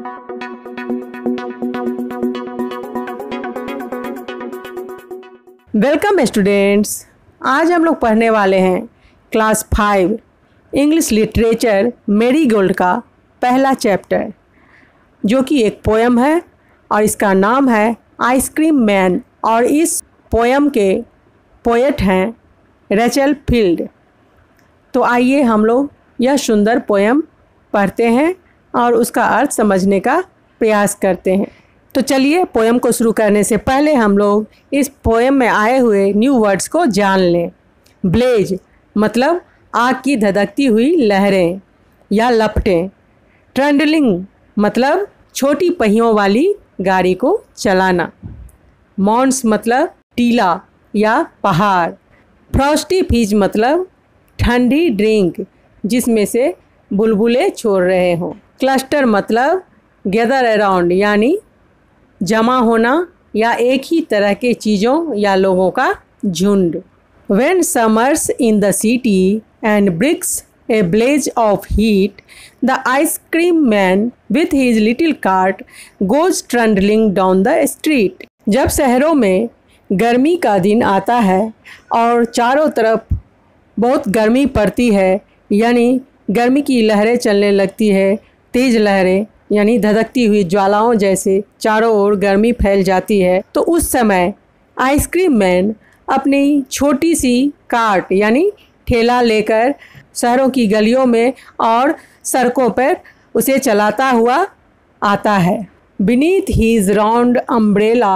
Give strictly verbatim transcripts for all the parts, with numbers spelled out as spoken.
Welcome students, आज हम लोग पढ़ने वाले हैं class five English literature Marigold का पहला चैप्टर, जो कि एक पोएम है और इसका नाम है आइसक्रीम मैन। और इस पोएम के पोएट हैं रेचल फील्ड। तो आइए हम लोग यह सुंदर पोएम पढ़ते हैं और उसका अर्थ समझने का प्रयास करते हैं। तो चलिए, पोएम को शुरू करने से पहले हम लोग इस पोएम में आए हुए न्यू वर्ड्स को जान लें। ब्लेज मतलब आग की धधकती हुई लहरें या लपटें। ट्रंडलिंग मतलब छोटी पहियों वाली गाड़ी को चलाना। मॉन्स मतलब टीला या पहाड़। फ्रॉस्टी फीज मतलब ठंडी ड्रिंक जिसमें से बुलबुले छोड़ रहे हों। क्लस्टर मतलब गैदर अराउंड यानी जमा होना या एक ही तरह के चीज़ों या लोगों का झुंड। When summers in the city and bricks a blaze of heat, the ice cream man with his little cart goes trundling down the street. जब शहरों में गर्मी का दिन आता है और चारों तरफ बहुत गर्मी पड़ती है, यानी गर्मी की लहरें चलने लगती है, तेज़ लहरें यानी धधकती हुई ज्वालाओं जैसे चारों ओर गर्मी फैल जाती है, तो उस समय आइसक्रीम मैन अपनी छोटी सी कार्ट यानी ठेला लेकर शहरों की गलियों में और सड़कों पर उसे चलाता हुआ आता है। Beneath his round umbrella,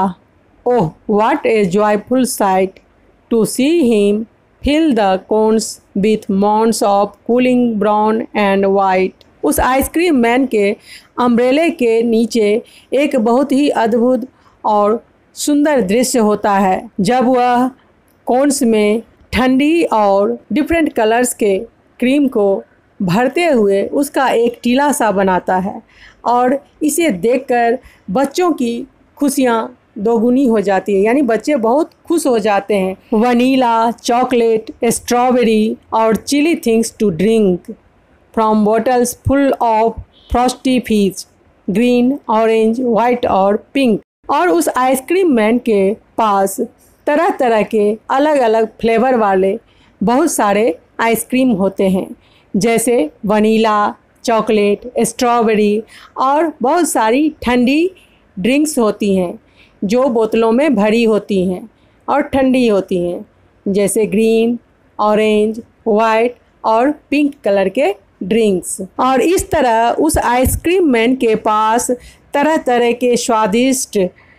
oh what a joyful sight to see him fill the cones with mounds of cooling brown and white. उस आइसक्रीम मैन के अम्ब्रेले के नीचे एक बहुत ही अद्भुत और सुंदर दृश्य होता है जब वह कोन्स में ठंडी और डिफरेंट कलर्स के क्रीम को भरते हुए उसका एक टीला सा बनाता है, और इसे देखकर बच्चों की खुशियाँ दोगुनी हो जाती है, यानी बच्चे बहुत खुश हो जाते हैं। वनीला, चॉकलेट, स्ट्रॉबेरी और chilly things to drink from bottles full of frosty fizz, green, orange, white और पिंक। और उस आइसक्रीम मैन के पास तरह तरह के अलग अलग फ्लेवर वाले बहुत सारे आइसक्रीम होते हैं, जैसे वनीला, चॉकलेट, स्ट्रॉबेरी और बहुत सारी ठंडी ड्रिंक्स होती हैं जो बोतलों में भरी होती हैं और ठंडी होती हैं, जैसे ग्रीन, ऑरेंज, वाइट और पिंक कलर के ड्रिंक्स। और इस तरह उस आइसक्रीम मैन के पास तरह तरह के स्वादिष्ट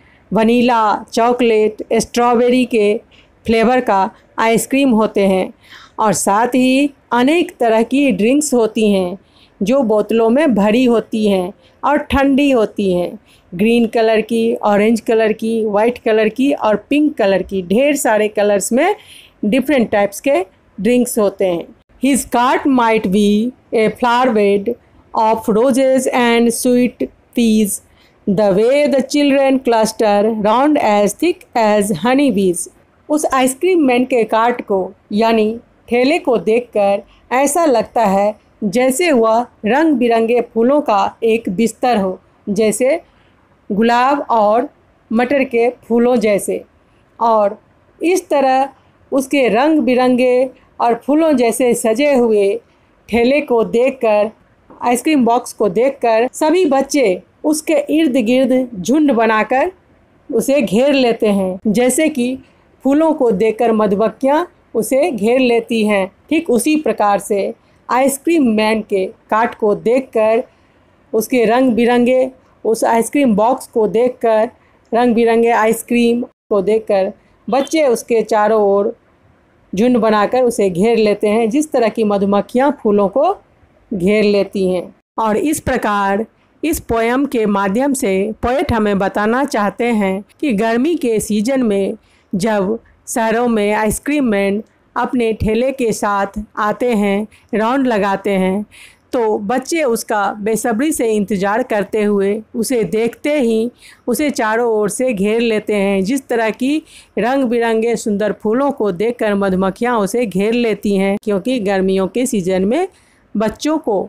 वनीला, चॉकलेट, स्ट्रॉबेरी के फ्लेवर का आइसक्रीम होते हैं, और साथ ही अनेक तरह की ड्रिंक्स होती हैं जो बोतलों में भरी होती हैं और ठंडी होती हैं, ग्रीन कलर की, ऑरेंज कलर की, वाइट कलर की और पिंक कलर की। ढेर सारे कलर्स में डिफरेंट टाइप्स के ड्रिंक्स होते हैं। His cart might be a flower bed of roses and sweet peas, the way the children cluster round as thick as honey bees. उस आइसक्रीम मैन के cart को यानी ठेले को देखकर ऐसा लगता है जैसे वह रंग बिरंगे फूलों का एक बिस्तर हो, जैसे गुलाब और मटर के फूलों जैसे। और इस तरह उसके रंग बिरंगे और फूलों जैसे सजे हुए ठेले को देखकर, आइसक्रीम बॉक्स को देखकर सभी बच्चे उसके इर्द गिर्द झुंड बनाकर उसे घेर लेते हैं, जैसे कि फूलों को देखकर मधुमक्खियाँ उसे घेर लेती हैं। ठीक उसी प्रकार से आइसक्रीम मैन के कार्ट को देखकर, उसके रंग बिरंगे उस आइसक्रीम बॉक्स को देखकर, रंग बिरंगे आइसक्रीम को देखकर बच्चे उसके चारों ओर झुंड बनाकर उसे घेर लेते हैं, जिस तरह की मधुमक्खियाँ फूलों को घेर लेती हैं। और इस प्रकार इस पोएम के माध्यम से पोएट हमें बताना चाहते हैं कि गर्मी के सीजन में जब शहरों में आइसक्रीम मैन अपने ठेले के साथ आते हैं, राउंड लगाते हैं, तो बच्चे उसका बेसब्री से इंतज़ार करते हुए उसे देखते ही उसे चारों ओर से घेर लेते हैं, जिस तरह की रंग बिरंगे सुंदर फूलों को देखकर मधुमक्खियाँ उसे घेर लेती हैं, क्योंकि गर्मियों के सीज़न में बच्चों को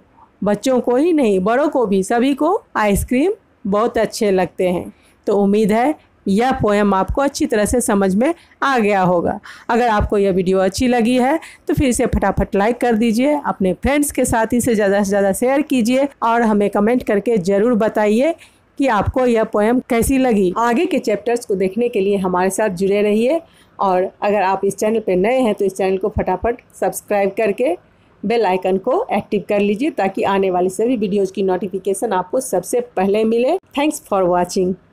बच्चों को ही नहीं बड़ों को भी सभी को आइसक्रीम बहुत अच्छे लगते हैं। तो उम्मीद है यह पोएम आपको अच्छी तरह से समझ में आ गया होगा। अगर आपको यह वीडियो अच्छी लगी है तो फिर इसे फटाफट लाइक कर दीजिए, अपने फ्रेंड्स के साथ इसे ज़्यादा से ज़्यादा शेयर कीजिए और हमें कमेंट करके ज़रूर बताइए कि आपको यह पोएम कैसी लगी। आगे के चैप्टर्स को देखने के लिए हमारे साथ जुड़े रहिए और अगर आप इस चैनल पर नए हैं तो इस चैनल को फटाफट सब्सक्राइब करके बेल आइकन को एक्टिव कर लीजिए ताकि आने वाली सभी वीडियोज़ की नोटिफिकेशन आपको सबसे पहले मिले। Thanks for watching.